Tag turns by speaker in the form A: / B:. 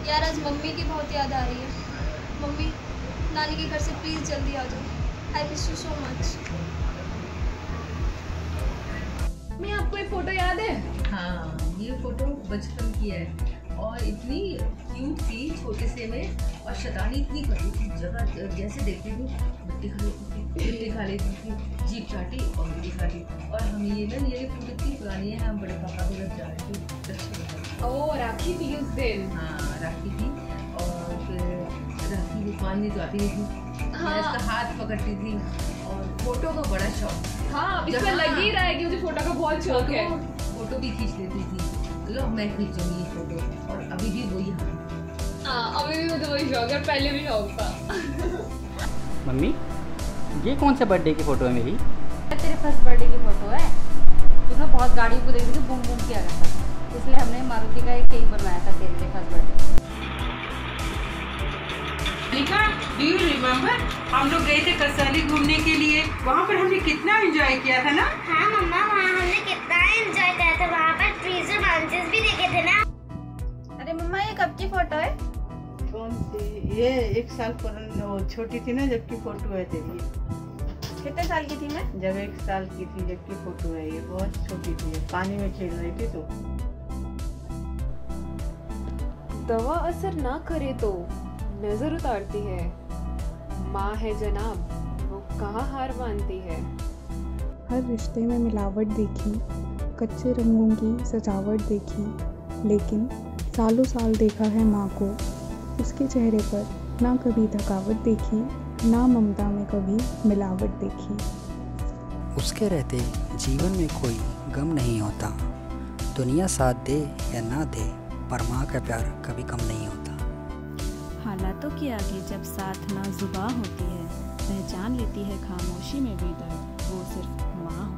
A: यार आज मम्मी की बहुत याद आ रही है। मम्मी, नानी के घर से प्लीज़ जल्दी आ जाओ। I miss you so much.
B: Mummy आपको एक फोटो याद है?
C: हाँ, ये फोटो बचपन की है और इतनी क्यूट थी छोटे से में, और शैतानी इतनी करती थी, जगह जैसे देखती थी मिट्टी खा लेती थी, जीप चाटी और मिट्टी खाती। और हम ये फोटो इतनी पुरानी है, हम बड़े पापा के घर जा रहे थे।
B: ओह, राखी थी उस दिन।
C: हाँ, राखी थी और फिर राखी को पानी तो आती थी।
A: हाँ।
C: मैं इसका हाथ पकड़ती थी और फोटो का बड़ा शौक।
B: हाँ, इसमें लग ही रहा है कि मुझे फोटो का बहुत शौक है।
C: फोटो भी खींच लेती थी। लो मैं खींचूंगी ये फोटो, और अभी भी वही है।
B: हाँ, अभी भी मुझे वही शौक है, पहले भी शौक था।
D: मम्मी, ये कौन से बर्थडे की फ़ोटो है मेरी?
E: तेरे फर्स्ट बर्थडे की फ़ोटो है। तूने बहुत गाड़ियों को देखी थी, बूम बूम किया करता था, इसलिए हमने मारुति का एक केक बनवाया था तेरे लिए first birthday.
F: Do you remember हम लोग गए थे कसौली घूमने के लिए? वहाँ पर हमने कितना एंजॉय किया था ना?
G: हाँ मम्मा, वहाँ हमने कितना एंजॉय किया था। वहाँ पर ट्रीज और माउंटेन्स भी देखे थे ना।
A: अरे मम्मा, ये कब की फोटो है?
H: कौन सी? ये 1 साल पुरानी, छोटी थी ना जबकि फोटो है तेरी।
A: कितने साल की थी मैं?
H: जब 1 साल की थी जबकि फोटो है, ये बहुत छोटी थी, पानी में खेल रही थी तो।
I: दवा असर ना करे तो नजर उतारती है, माँ है जनाब वो कहाँ हार मानती है।
J: हर रिश्ते में मिलावट देखी, कच्चे रंगों की सजावट देखी, लेकिन सालों साल देखा है माँ को। उसके चेहरे पर ना कभी थकावट देखी, ना ममता में कभी मिलावट देखी।
K: उसके रहते जीवन में कोई गम नहीं होता, दुनिया साथ दे या ना दे, पर माँ का प्यार कभी कम नहीं होता।
L: हालातों के आगे जब साथ ना जुबां होती है, पहचान लेती है खामोशी में भी दर्द, वो सिर्फ माँ